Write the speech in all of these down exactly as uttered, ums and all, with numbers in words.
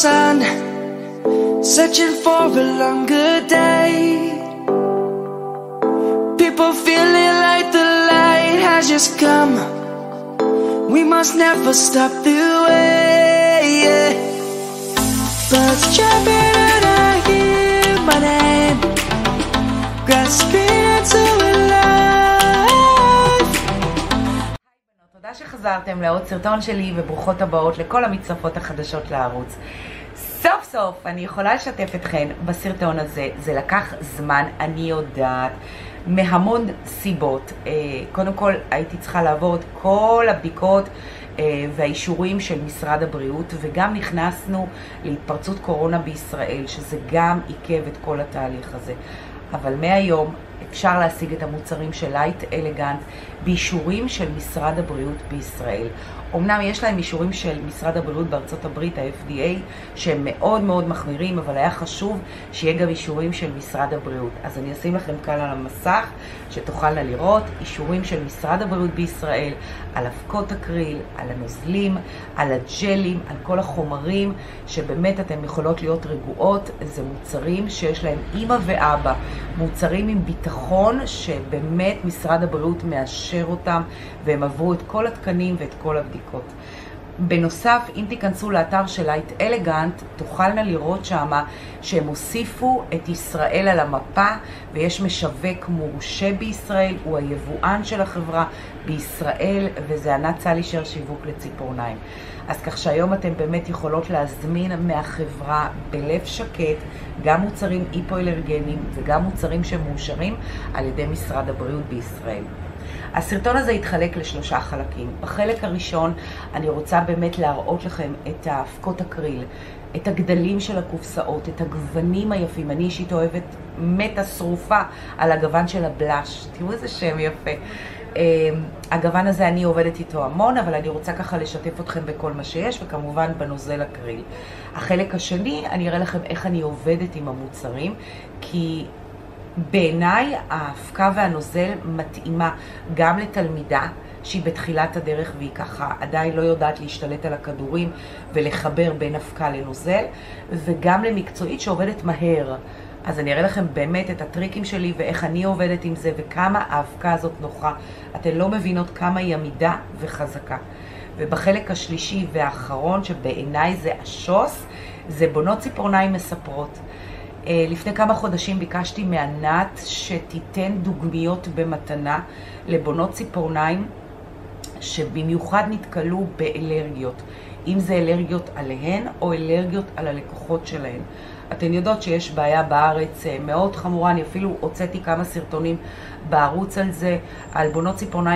sun, searching for a longer day. People feeling like the light has just come. We must never stop the way, yeah. Birds jumping and I hear my name, grasping into a life. תודה שחזרתם לעוד סרטון שלי, וברוכות הבאות לכל המצטרפות החדשות לערוץ. סוף סוף אני יכולה לשתף אתכן בסרטון הזה. זה לקח זמן, אני יודעת, מהמון סיבות. קודם כל הייתי צריכה לעבור את כל הבדיקות והאישורים של משרד הבריאות, וגם נכנסנו להתפרצות קורונה בישראל, שזה גם עיכב את כל התהליך הזה. אבל מהיום אפשר להשיג את המוצרים של לייט אלגנט באישורים של משרד הבריאות בישראל. אמנם יש להם אישורים של משרד הבריאות בארצות הברית, ה-אף די איי, שהם מאוד מאוד מחמירים, אבל היה חשוב שיהיה גם אישורים של משרד הבריאות. אז אני אשים לכם כאן על המסך, שתוכלנה לראות אישורים של משרד הבריאות בישראל, על אבקות אקריל, על הנוזלים, על הג'לים, על כל החומרים, שבאמת אתם יכולות להיות רגועות. זה מוצרים שיש להם אמא ואבא, מוצרים עם ביטחון, שבאמת משרד הבריאות מאשר אותם, והם עברו את כל התקנים ואת כל הבדיקות. בנוסף, אם תיכנסו לאתר של לייט אלגנט, תוכלנה לראות שמה שהם הוסיפו את ישראל על המפה, ויש משווק מורשה בישראל, הוא היבואן של החברה בישראל, וזה ענת סלישר שיווק לציפורניים. אז כך שהיום אתם באמת יכולות להזמין מהחברה בלב שקט גם מוצרים היפואלרגניים וגם מוצרים שמאושרים על ידי משרד הבריאות בישראל. הסרטון הזה יתחלק לשלושה חלקים. בחלק הראשון אני רוצה באמת להראות לכם את האבקות אקריל, את הגדלים של הקופסאות, את הגוונים היפים. אני אישית אוהבת מתה שרופה על הגוון של הבלש. תראו איזה שם יפה. הגוון הזה אני עובדת איתו המון, אבל אני רוצה ככה לשתף אתכם בכל מה שיש, וכמובן בנוזל אקריל. החלק השני, אני אראה לכם איך אני עובדת עם המוצרים, כי בעיניי האבקה והנוזל מתאימה גם לתלמידה שהיא בתחילת הדרך והיא ככה עדיין לא יודעת להשתלט על הכדורים ולחבר בין אבקה לנוזל, וגם למקצועית שעובדת מהר. אז אני אראה לכם באמת את הטריקים שלי ואיך אני עובדת עם זה וכמה האבקה הזאת נוחה. אתן לא מבינות כמה היא עמידה וחזקה. ובחלק השלישי והאחרון, שבעיניי זה השוס, זה בונות ציפורניים מספרות. לפני כמה חודשים ביקשתי מענת שתיתן דוגמיות במתנה לבונות ציפורניים שבמיוחד נתקלו באלרגיות, אם זה אלרגיות עליהן או אלרגיות על הלקוחות שלהן. אתן יודעות שיש בעיה בארץ מאוד חמורה, אני אפילו הוצאתי כמה סרטונים בערוץ על זה, על בונות ציפורניים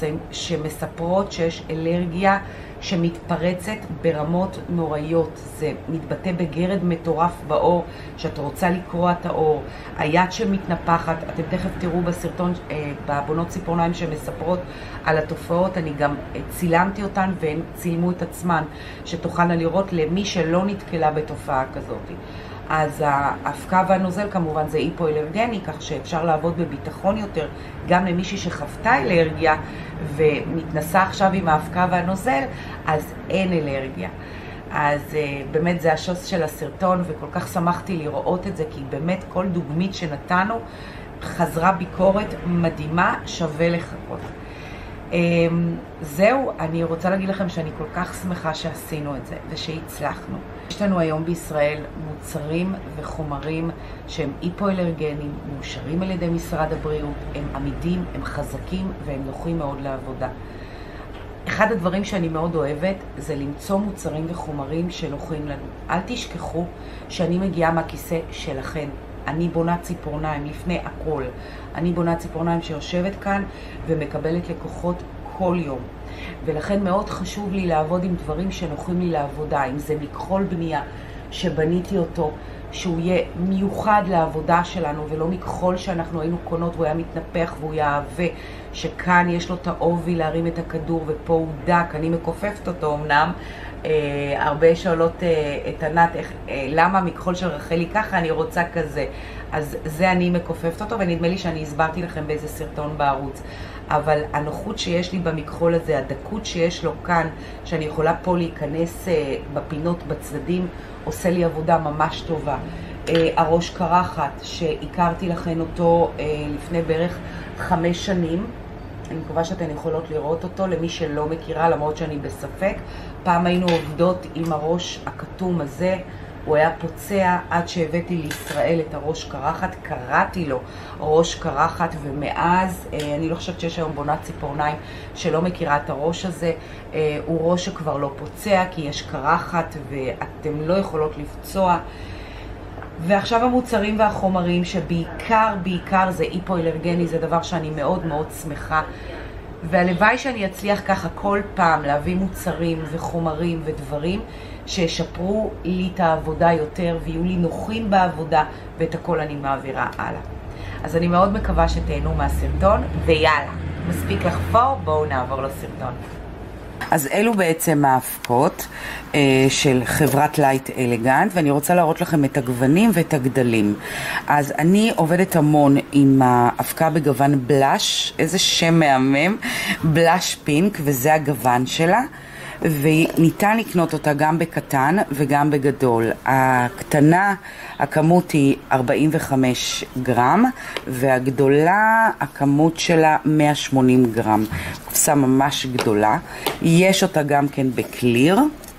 שמספרות שיש אלרגיה שמתפרצת ברמות נוראיות. זה מתבטא בגרד מטורף באור, שאת רוצה לקרוע את האור, היד שמתנפחת. אתם תכף תראו בסרטון אה, בבונות ציפורניים שמספרות על התופעות, אני גם צילמתי אותן והן צילמו את עצמן, שתוכלנה לראות למי שלא נתקלה בתופעה כזאת. אז האבקה והנוזל כמובן זה היפואלרגני, כך שאפשר לעבוד בביטחון יותר גם למישהי שחוותה אלרגיה ומתנסה עכשיו עם האבקה והנוזל, אז אין אלרגיה. אז uh, באמת זה השוס של הסרטון, וכל כך שמחתי לראות את זה, כי באמת כל דוגמית שנתנו חזרה ביקורת מדהימה, שווה לחכות. Um, זהו, אני רוצה להגיד לכם שאני כל כך שמחה שעשינו את זה ושהצלחנו. יש לנו היום בישראל מוצרים וחומרים שהם היפואלרגנים, מאושרים על ידי משרד הבריאות, הם עמידים, הם חזקים והם נוחים מאוד לעבודה. אחד הדברים שאני מאוד אוהבת זה למצוא מוצרים וחומרים שנוחים לנו. אל תשכחו שאני מגיעה מהכיסא שלכם. אני בונה ציפורניים לפני הכל. אני בונה ציפורניים שיושבת כאן ומקבלת לקוחות כל יום. ולכן מאוד חשוב לי לעבוד עם דברים שנוחים לי לעבודה. אם זה מכחול בנייה שבניתי אותו, שהוא יהיה מיוחד לעבודה שלנו, ולא מכחול שאנחנו היינו קונות והוא היה מתנפח והוא יעווה, שכאן יש לו את העובי להרים את הכדור ופה הוא דק. אני מקופפת אותו אמנם. אה, הרבה שואלות אה, את ענת, איך, אה, למה מכחול של רחלי ככה, אני רוצה כזה. אז זה אני מקופפת אותו, ונדמה לי שאני הסברתי לכם באיזה סרטון בערוץ. אבל הנוחות שיש לי במכחול הזה, הדקות שיש לו כאן, שאני יכולה פה להיכנס אה, בפינות בצדדים, עושה לי עבודה ממש טובה. אה, הראש קרחת, שהכרתי לכן אותו אה, לפני בערך חמש שנים, אני מקווה שאתן יכולות לראות אותו, למי שלא מכירה, למרות שאני בספק. פעם היינו עובדות עם הראש הכתום הזה, הוא היה פוצע עד שהבאתי לישראל את הראש קרחת, קראתי לו ראש קרחת, ומאז אני לא חושבת שיש היום בונת ציפורניים שלא מכירה את הראש הזה. הוא ראש שכבר לא פוצע כי יש קרחת ואתם לא יכולות לפצוע. ועכשיו המוצרים והחומרים שבעיקר, בעיקר זה היפואלרגני, זה דבר שאני מאוד מאוד שמחה. והלוואי שאני אצליח ככה כל פעם להביא מוצרים וחומרים ודברים שישפרו לי את העבודה יותר ויהיו לי נוחים בעבודה, ואת הכל אני מעבירה הלאה. אז אני מאוד מקווה שתהנו מהסרטון, ויאללה, מספיק לחפור, בואו נעבור לסרטון. אז אלו בעצם האבקות אה, של חברת לייט אלגנט, ואני רוצה להראות לכם את הגוונים ואת הגדלים. אז אני עובדת המון עם האבקה בגוון בלש, איזה שם מהמם, בלש פינק, וזה הגוון שלה. וניתן לקנות אותה גם בקטן וגם בגדול. הקטנה, הכמות היא ארבעים וחמישה גרם, והגדולה, הכמות שלה מאה ושמונים גרם. קופסה ממש גדולה. יש אותה גם כן בקליר,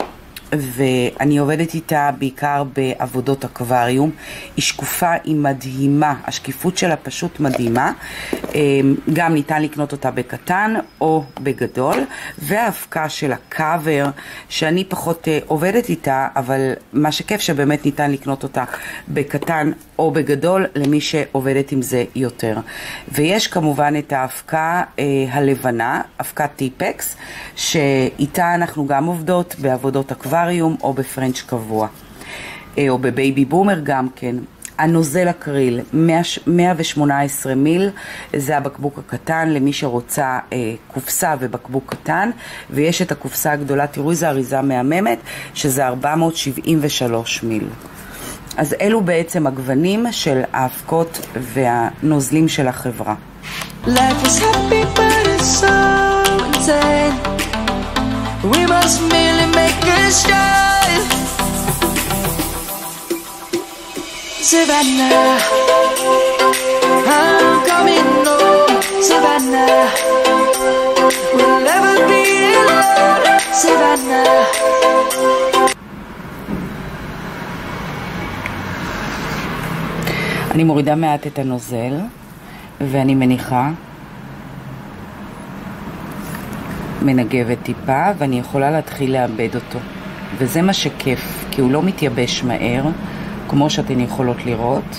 ואני עובדת איתה בעיקר בעבודות אקווריום. היא שקופה, היא מדהימה, השקיפות שלה פשוט מדהימה. גם ניתן לקנות אותה בקטן או בגדול. והאבקה של הקאבר, שאני פחות עובדת איתה, אבל מה שכיף שבאמת ניתן לקנות אותה בקטן או בגדול למי שעובדת עם זה יותר. ויש כמובן את האבקה אה, הלבנה, אבקת טיפקס, שאיתה אנחנו גם עובדות בעבודות אקווריום או בפרנץ' קבוע, אה, או בבייבי בומר גם כן. הנוזל אקריל, מאה ושמונה עשרה מיל, זה הבקבוק הקטן למי שרוצה אה, קופסה ובקבוק קטן, ויש את הקופסה הגדולה, תראו איזה אריזה מהממת, שזה ארבע מאות שבעים ושלושה מיל. אז אלו בעצם הגוונים של האבקות והנוזלים של החברה. Life is happy but it's so insane. We must merely make a start. Savannah, I'm coming home. Savannah, we'll never be alone. Savannah. אני מורידה מעט את הנוזל ואני מניחה, מנגבת טיפה, ואני יכולה להתחיל לאבד אותו, וזה מה שכיף, כי הוא לא מתייבש מהר כמו שאתן יכולות לראות,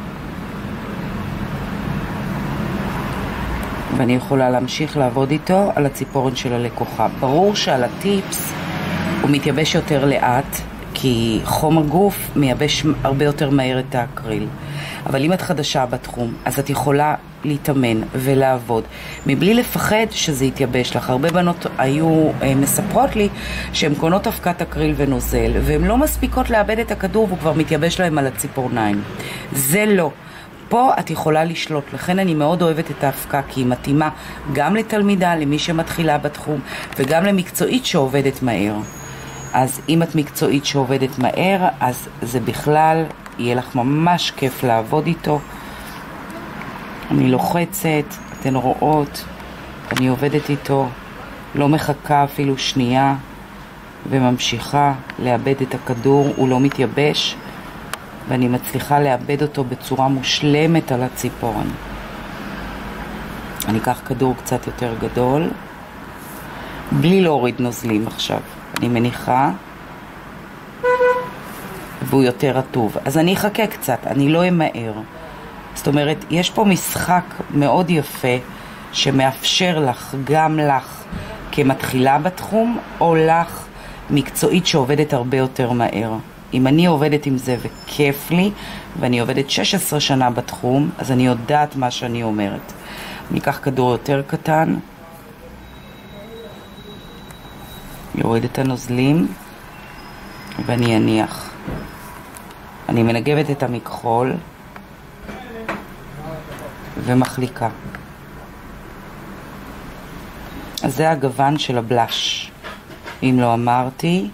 ואני יכולה להמשיך לעבוד איתו על הציפורן של הלקוחה. ברור שעל הטיפס הוא מתייבש יותר לאט, כי חום הגוף מייבש הרבה יותר מהר את האקריל. אבל אם את חדשה בתחום, אז את יכולה להתאמן ולעבוד מבלי לפחד שזה יתייבש לך. הרבה בנות היו אה, מספרות לי שהן קונות אבקת אקריל ונוזל, והן לא מספיקות לאבד את הכדור והוא כבר מתייבש להם על הציפורניים. זה לא. פה את יכולה לשלוט, לכן אני מאוד אוהבת את האבקה, כי היא מתאימה גם לתלמידה, למי שמתחילה בתחום, וגם למקצועית שעובדת מהר. אז אם את מקצועית שעובדת מהר, אז זה בכלל יהיה לך ממש כיף לעבוד איתו. אני לוחצת, אתן רואות, אני עובדת איתו, לא מחכה אפילו שנייה, וממשיכה לאבד את הכדור, הוא לא מתייבש, ואני מצליחה לאבד אותו בצורה מושלמת על הציפורן. אני אקח כדור קצת יותר גדול, בלי להוריד נוזלים עכשיו. אני מניחה, והוא יותר רטוב. אז אני אחכה קצת, אני לא אמהר. זאת אומרת, יש פה משחק מאוד יפה שמאפשר לך, גם לך כמתחילה בתחום, או לך מקצועית שעובדת הרבה יותר מהר. אם אני עובדת עם זה וכיף לי, ואני עובדת שש עשרה שנה בתחום, אז אני יודעת מה שאני אומרת. אני אקח כדור יותר קטן, יוריד את הנוזלים, ואני אניח. אני מנגבת את המכחול ומחליקה. אז זה הגוון של הבלש, אם לא אמרתי.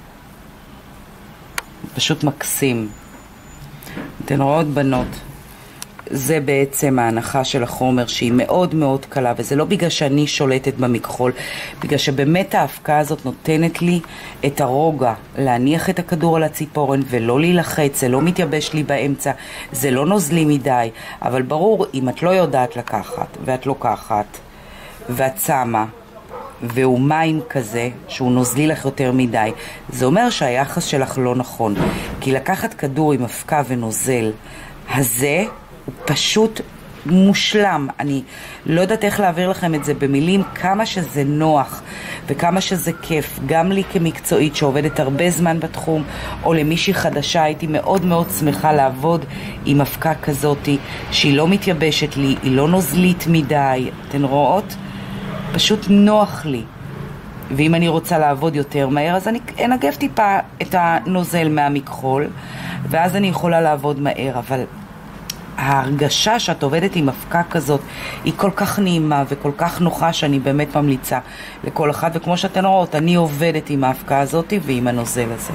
פשוט מקסים. אתן רואות בנות, זה בעצם ההנחה של החומר שהיא מאוד מאוד קלה, וזה לא בגלל שאני שולטת במכחול, בגלל שבאמת ההפקה הזאת נותנת לי את הרוגע להניח את הכדור על הציפורן ולא להילחץ, זה לא מתייבש לי באמצע, זה לא נוזלי מדי, אבל ברור, אם את לא יודעת לקחת ואת לוקחת ואת שמה והוא מים כזה שהוא נוזלי לך יותר מדי, זה אומר שהיחס שלך לא נכון, כי לקחת כדור עם הפקה ונוזל הזה הוא פשוט מושלם. אני לא יודעת איך להעביר לכם את זה במילים, כמה שזה נוח וכמה שזה כיף, גם לי כמקצועית שעובדת הרבה זמן בתחום, או למישהי חדשה, הייתי מאוד מאוד שמחה לעבוד עם הפקה כזאת שהיא לא מתייבשת לי, היא לא נוזלית מדי, אתן רואות? פשוט נוח לי. ואם אני רוצה לעבוד יותר מהר, אז אני אנגב טיפה את הנוזל מהמכחול, ואז אני יכולה לעבוד מהר, אבל ההרגשה שאת עובדת עם הפקה כזאת היא כל כך נעימה וכל כך נוחה, שאני באמת ממליצה לכל אחד, וכמו שאתן רואות, אני עובדת עם ההפקה הזאת ועם הנוזל הזה.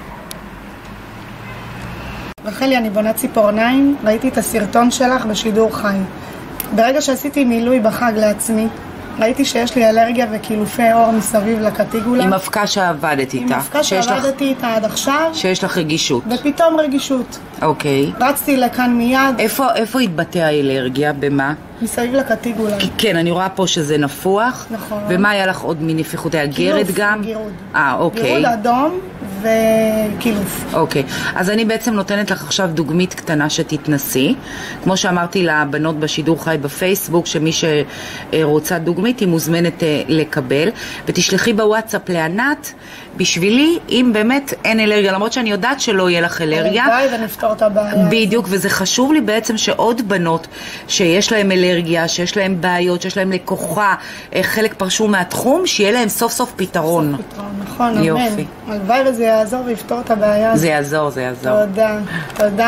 רחלי, אני בונה ציפורניים, ראיתי את הסרטון שלך בשידור חי. ברגע שעשיתי מילוי בחג לעצמי, ראיתי שיש לי אלרגיה וקילופי אור מסביב לקטיגולה. עם הפקה שעבדת איתה. עם הפקה שעבדתי איתה עד עכשיו. שיש לך רגישות. ופתאום רגישות. אוקיי. רצתי לכאן מיד. איפה, איפה התבטא האלרגיה? במה? מסביב לקטיגולה. כן, אני רואה פה שזה נפוח. נכון. ומה היה לך עוד מנפיחות? היה גרד גם? גירוד. אה, אוקיי. גירוד אדום וקילוף. אוקיי. אז אני בעצם נותנת לך עכשיו דוגמית קטנה שתתנסי. כמו שאמרתי לבנות בשידור חי בפייסבוק, שמי שרוצה דוגמית היא מוזמנת לקבל. ותשלחי בוואטסאפ לענת בשבילי, אם באמת אין אלרגיה, למרות שאני יודעת שלא יהיה לך אלרגיה. הלוואי ונפתור את הבעיה. בדיוק, וזה חשוב לי בעצם שעוד בנות שיש להם אלרגיה, שיש להם בעיות, שיש להם לקוחה, חלק פרשו מהתחום, שיהיה להם סוף סוף פתרון. סוף פתרון, נכון, אמן. יופי. הלוואי וזה יעזור ויפתור את הבעיה. זה יעזור, זה יעזור. תודה, תודה.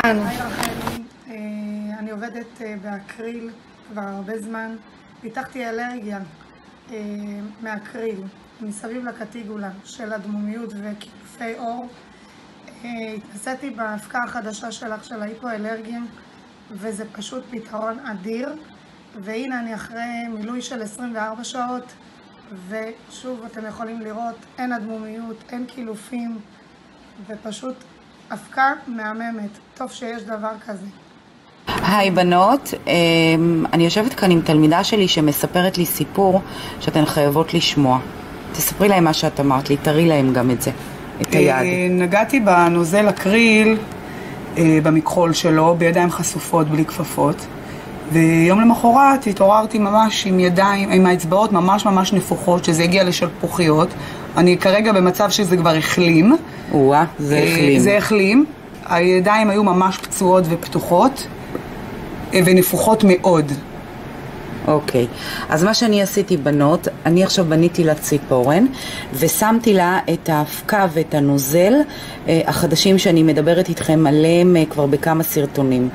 אני עובדת באקריל כבר הרבה זמן. פיתחתי אלרגיה מאקריל, מסביב לקטיגולה של הדמומיות וקילופי אור. התנסיתי בהפקה החדשה שלך של ההיפואלרגיה, וזה פשוט פתרון אדיר. והנה אני אחרי מילוי של עשרים וארבע שעות, ושוב אתם יכולים לראות, אין הדמומיות, אין קילופים, ופשוט הפקה מהממת. טוב שיש דבר כזה. היי בנות, אני יושבת כאן עם תלמידה שלי שמספרת לי סיפור שאתן חייבות לשמוע. תספרי להם מה שאת אמרת לי, תראי להם גם את זה, את היד. נגעתי בנוזל אקריל במכחול שלו, בידיים חשופות בלי כפפות, ויום למחרת התעוררתי ממש עם ידיים, עם האצבעות ממש ממש נפוחות, שזה הגיע לשלפוחיות. אני כרגע במצב שזה כבר החלים. וואה, זה החלים. זה החלים. הידיים היו ממש פצועות ופתוחות, ונפוחות מאוד. אוקיי, אז מה שאני עשיתי בנות, אני עכשיו בניתי לה ציפורן ושמתי לה את ההפקה ואת הנוזל החדשים שאני מדברת איתכם עליהם כבר בכמה סרטונים.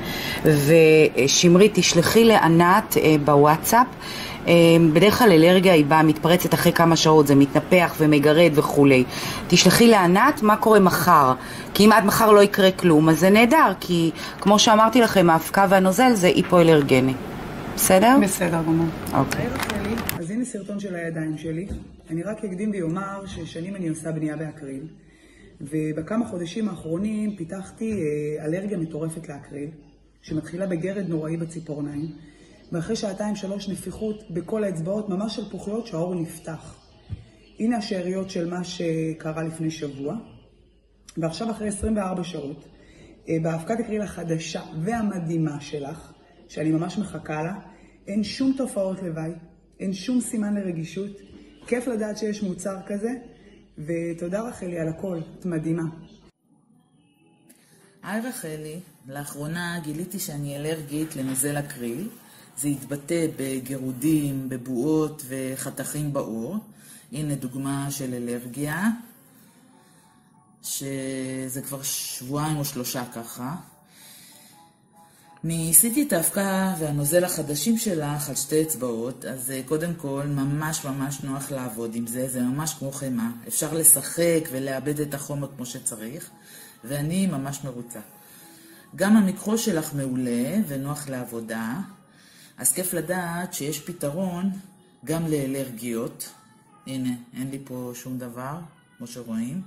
ושמרית, תשלחי לענת בוואטסאפ. בדרך כלל אלרגיה היא באה מתפרצת אחרי כמה שעות, זה מתנפח ומגרד וכולי. תשלחי לענת מה קורה מחר, כי אם עד מחר לא יקרה כלום אז זה נהדר, כי כמו שאמרתי לכם, ההפקה והנוזל זה היפואלרגני. בסדר? בסדר, גמור. אוקיי. אז הנה סרטון של הידיים שלי. אני רק אקדים ויאמר ששנים אני עושה בנייה באקריל, ובכמה חודשים האחרונים פיתחתי אלרגיה מטורפת לאקריל, שמתחילה בגרד נוראי בציפורניים, ואחרי שעתיים שלוש נפיחות בכל האצבעות, ממש של פוחיות שהאור נפתח. הנה השאריות של מה שקרה לפני שבוע, ועכשיו אחרי עשרים וארבע שעות, בהפקת אקריל החדשה והמדהימה שלך, שאני ממש מחכה לה, אין שום תופעות לוואי, אין שום סימן לרגישות. כיף לדעת שיש מוצר כזה, ותודה רחלי על הכל, את מדהימה. היי רחלי, לאחרונה גיליתי שאני אלרגית לנוזל אקריל. זה התבטא בגירודים, בבועות וחתכים בעור. הנה דוגמה של אלרגיה, שזה כבר שבועיים או שלושה ככה. ניסיתי את האבקה והנוזל החדשים שלך על שתי אצבעות, אז קודם כל ממש ממש נוח לעבוד עם זה, זה ממש כמו חמה. אפשר לשחק ולאבד את החומר כמו שצריך, ואני ממש מרוצה. גם המיקרו שלך מעולה ונוח לעבודה, אז כיף לדעת שיש פתרון גם לאלרגיות. הנה, אין לי פה שום דבר, כמו שרואים.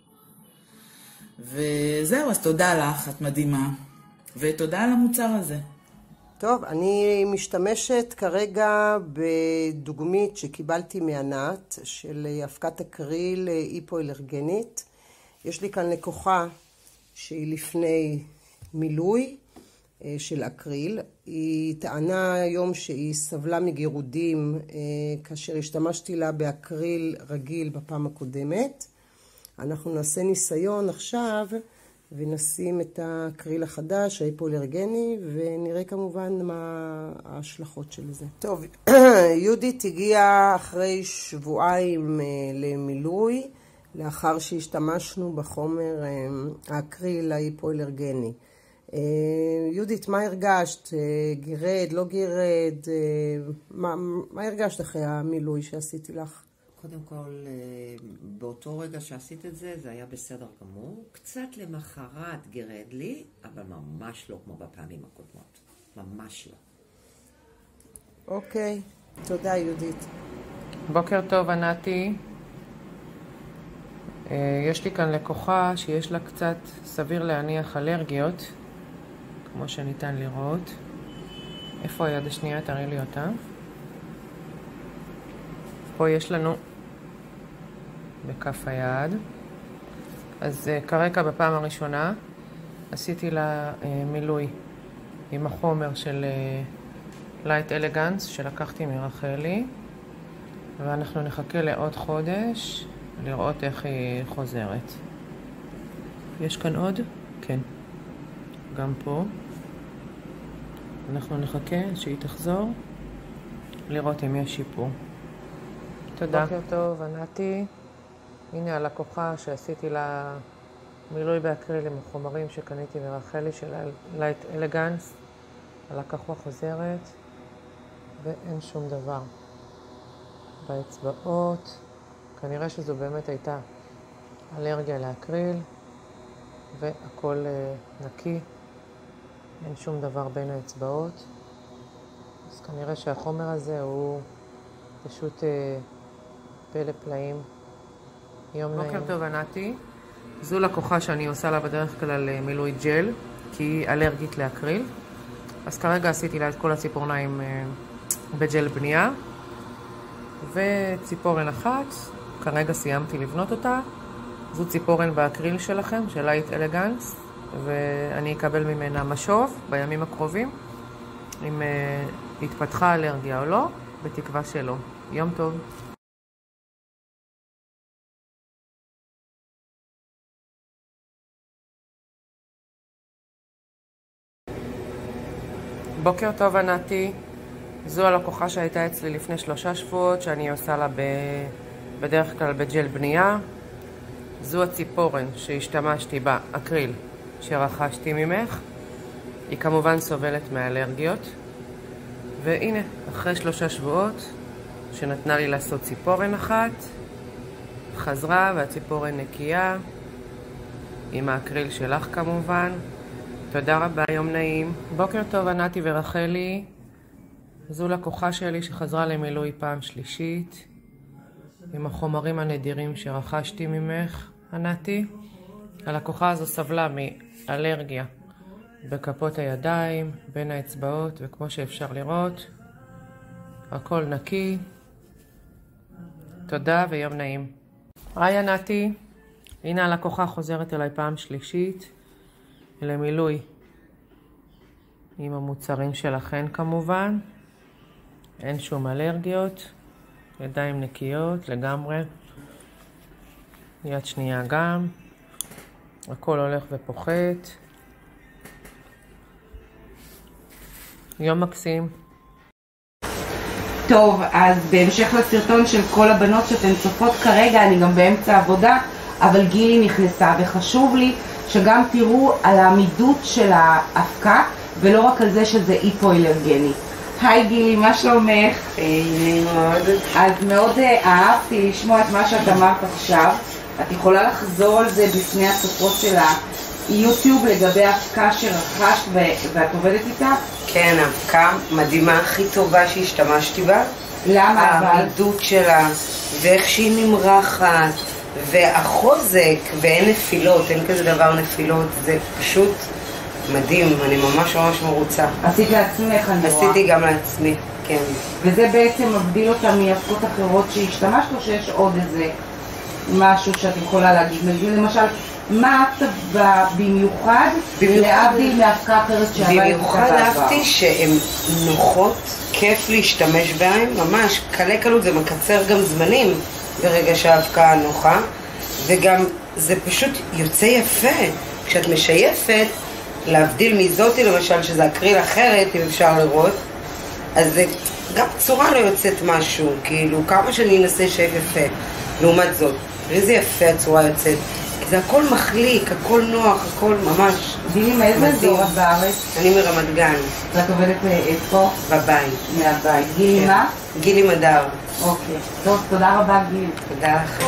וזהו, אז תודה לך, את מדהימה. ותודה על המוצר הזה. טוב, אני משתמשת כרגע בדוגמית שקיבלתי מענת של אבקת אקריל היפואלרגנית. יש לי כאן לקוחה שהיא לפני מילוי של אקריל. היא טענה היום שהיא סבלה מגירודים כאשר השתמשתי לה באקריל רגיל בפעם הקודמת. אנחנו נעשה ניסיון עכשיו ונשים את האקריל החדש, ההיפואלרגני, ונראה כמובן מה ההשלכות של זה. טוב, יהודית הגיעה אחרי שבועיים למילוי, לאחר שהשתמשנו בחומר האקריל ההיפואלרגני. יהודית, מה הרגשת? גירד, לא גירד? מה, מה הרגשת אחרי המילוי שעשיתי לך? קודם כל, באותו רגע שעשית את זה, זה היה בסדר גמור. קצת למחרת גירד לי, אבל ממש לא כמו בפעמים הקודמות. ממש לא. אוקיי, תודה יהודית. בוקר טוב, ענתי. יש לי כאן לקוחה שיש לה קצת סביר להניח אלרגיות, כמו שניתן לראות. איפה היד השנייה? תראי לי אותה. פה יש לנו בכף היד. אז uh, כרגע בפעם הראשונה עשיתי לה uh, מילוי עם החומר של uh, Light Elegance שלקחתי מרחלי, ואנחנו נחכה לעוד חודש לראות איך היא חוזרת. יש כאן עוד? כן. גם פה. אנחנו נחכה שהיא תחזור לראות אם יש שיפור. תודה. בוקר טוב, ענתי. הנה הלקוחה שעשיתי לה מילוי באקריל עם החומרים שקניתי מרחלי של Light Elegance. הלקוחה חוזרת ואין שום דבר באצבעות. כנראה שזו באמת הייתה אלרגיה לאקריל והכל נקי. אין שום דבר בין האצבעות. אז כנראה שהחומר הזה הוא פשוט פלא פלאים. יום נעים. בוקר טוב, ענתי. זו לקוחה שאני עושה לה בדרך כלל מילוי ג'ל, כי היא אלרגית לאקריל. אז כרגע עשיתי לה את כל הציפורניים בג'ל בנייה. וציפורן אחת, כרגע סיימתי לבנות אותה. זו ציפורן באקריל שלכם, של Light Elegance, ואני אקבל ממנה משוב בימים הקרובים, אם uh, התפתחה אלרגיה או לא, בתקווה שלא. יום טוב. בוקר טוב, ענתי. זו הלקוחה שהייתה אצלי לפני שלושה שבועות, שאני עושה לה ב... בדרך כלל בג'ל בנייה. זו הציפורן שהשתמשתי בה, אקריל, שרכשתי ממך. היא כמובן סובלת מאלרגיות. והנה, אחרי שלושה שבועות, שנתנה לי לעשות ציפורן אחת, חזרה והציפורן נקייה, עם האקריל שלך כמובן. תודה רבה, יום נעים. בוקר טוב, ענתי ורחלי. זו לקוחה שלי שחזרה למילוי פעם שלישית, עם החומרים הנדירים שרכשתי ממך, ענתי. הלקוחה הזו סבלה מאלרגיה בכפות הידיים, בין האצבעות, וכמו שאפשר לראות, הכל נקי. תודה ויום נעים. היי ענתי, הנה הלקוחה חוזרת אליי פעם שלישית למילוי עם המוצרים שלכן כמובן. אין שום אלרגיות, ידיים נקיות לגמרי, יד שנייה גם, הכל הולך ופוחת. יום מקסים. טוב, אז בהמשך לסרטון של כל הבנות שאתן צופות כרגע, אני גם באמצע עבודה, אבל גילי נכנסה, וחשוב לי שגם תראו על העמידות של האבקה, ולא רק על זה שזה היפואלרגני. היי גילי, מה שלומך? נעים מאוד. אז מאוד אהבתי לשמוע את מה שאת אמרת עכשיו. את יכולה לחזור על זה בפני הצופות של היוטיוב לגבי ההפקה שרכשת ואת עובדת איתה? כן, ההפקה מדהימה, הכי טובה שהשתמשתי בה. למה אבל? העמידות שלה, ואיך שהיא נמרחת, והחוזק, ואין נפילות, אין כזה דבר נפילות, זה פשוט מדהים, אני ממש ממש מרוצה. עשית לעצמך, אני רואה. עשיתי גם לעצמי, כן. וזה בעצם מבדיל אותה מהפקות אחרות שהשתמשת, או שיש עוד איזה משהו שאת יכולה להגיד? נגיד למשל, מה אהבת במיוחד להבדיל מהפקה אחרת שעבדת? במיוחד אהבתי שהן נוחות, כיף להשתמש בהן, ממש קלה קלות, זה מקצר גם זמנים ברגע שההפקה נוחה, וגם זה פשוט יוצא יפה. כשאת משייפת, להבדיל מזאתי למשל, שזה אקריל אחרת, אם אפשר לראות, אז זה גם צורה לא יוצאת משהו, כאילו כמה שאני אנסה שייף יפה, לעומת זאת. איזה יפה הצורה יוצאת. זה הכל מחליק, הכל נוח, הכל ממש גילי, מאיזה אזור את בארץ? אני מרמת גן. ואת עובדת איפה? בבית. מהבית. גילי מה? גילי מדר. אוקיי. טוב, תודה רבה גילי. תודה לך.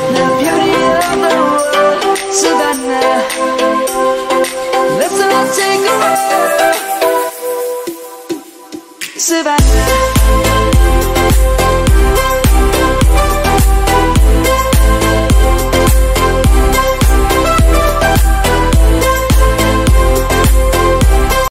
Savannah